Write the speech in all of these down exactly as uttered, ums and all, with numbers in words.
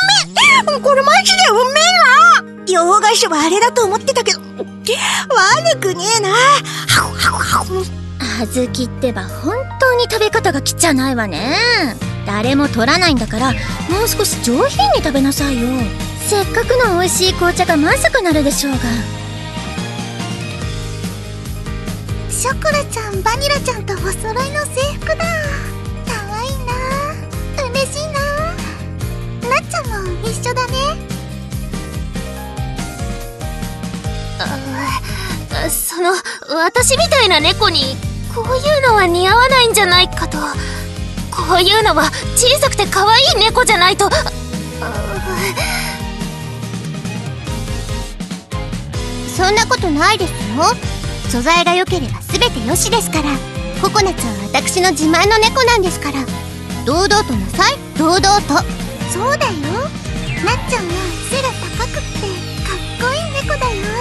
めこれマジでうめえな。洋菓子はあれだと思ってたけど悪くねえな。 あずきってば本当に食べ方がきっちゃないわね。誰も取らないんだからもう少し上品に食べなさいよ。せっかくの美味しい紅茶がまずくなるでしょうが。 ショコラちゃん、バニラちゃんとお揃いの制服だ。かわいいな。嬉しいな。なっちゃんも一緒だね。 あ、その私みたいな猫にこういうのは似合わないんじゃないかと。こういうのは小さくて可愛い猫じゃないと。 そんなことないですよ。素材が良ければ全て良しですから。ココナッツは私の自慢の猫なんですから。堂々となさい、堂々と。そうだよ。なっちゃんは背が高くってかっこいい猫だよ。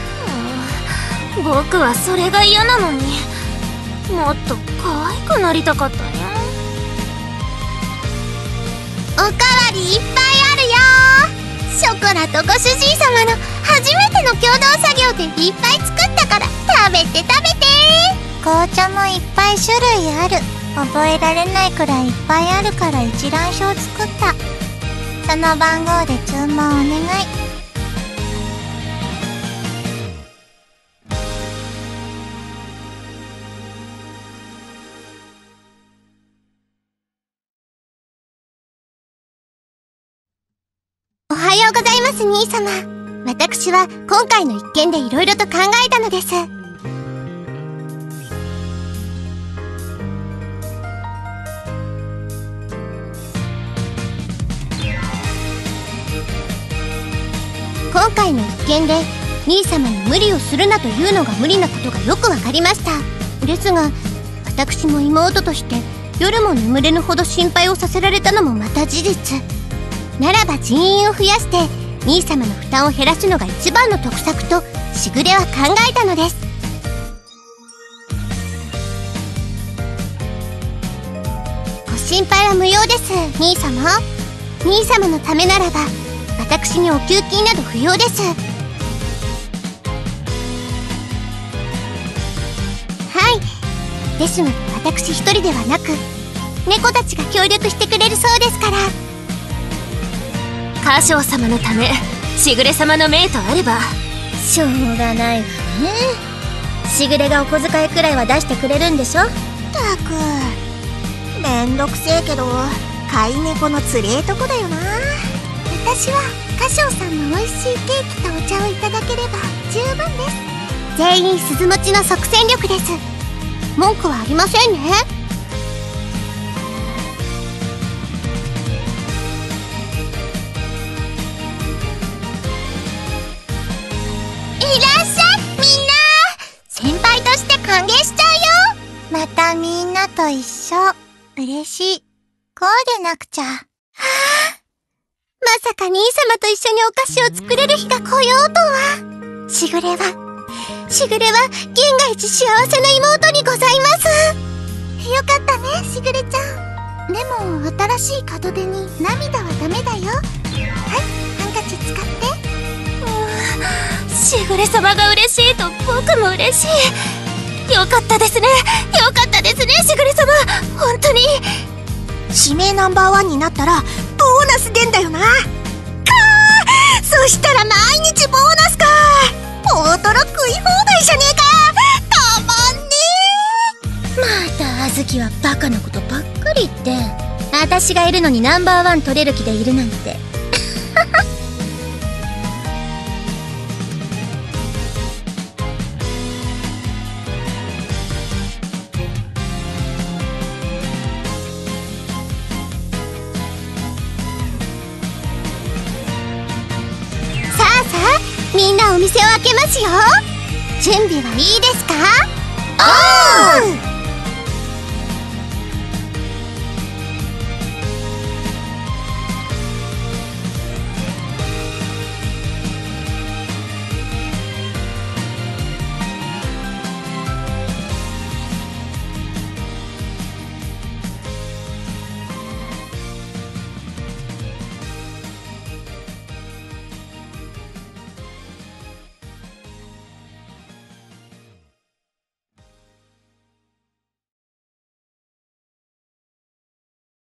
僕はそれが嫌なのにもっと可愛くなりたかったね。 おかわりいっぱいあるよ。ショコラとご主人様の初めての共同作業でいっぱい作ったから食べて食べて。紅茶もいっぱい種類ある。覚えられないくらいいっぱいあるから一覧表作った。その番号で注文お願い。おはようございます、兄様。私は今回の一件でいろいろと考えたのです。今回の一件で兄様に無理をするなというのが無理なことがよくわかりました。ですが私も妹として夜も眠れぬほど心配をさせられたのもまた事実。ならば人員を増やして兄様の負担を減らすのが一番の得策としぐれは考えたのです。ご心配は無用です、兄様。兄様のためならば私にお給金など不要です。はい。ですので私一人ではなく猫たちが協力してくれるそうですから。 カショウ様のためしぐれ様の命とあれば。 しょうがないわね。しぐれがお小遣いくらいは出してくれるんでしょ。 ったくめんどくせえけど飼い猫のつれえとこだよな。 私はカショウさんの美味しいケーキとお茶をいただければ十分です。全員鈴持ちの即戦力です。文句はありませんね。いらっしゃいみんな。先輩として歓迎しちゃうよ。またみんなと一緒。嬉しい。こうでなくちゃ。はあ、まさか兄様と一緒にお菓子を作れる日が来ようとは。しぐれはしぐれは銀河一幸せな妹にございます。よかったね、しぐれちゃん。でも新しい門出に涙はダメだよ。はい、ハンカチ使って。 しぐれ様が嬉しいと僕も嬉しい。よかったですね、よかったですね、しぐれ様。本当に指名ナンバーワンになったらボーナス出んだよな。かー、そしたら毎日ボーナスか。大トロ食い放題じゃねえか。たまんねえ。またあずきはバカなことばっかり言って。私がいるのにナンバーワン取れる気でいるなんて。 みんなお店を開けますよ。準備はいいですか？ おー！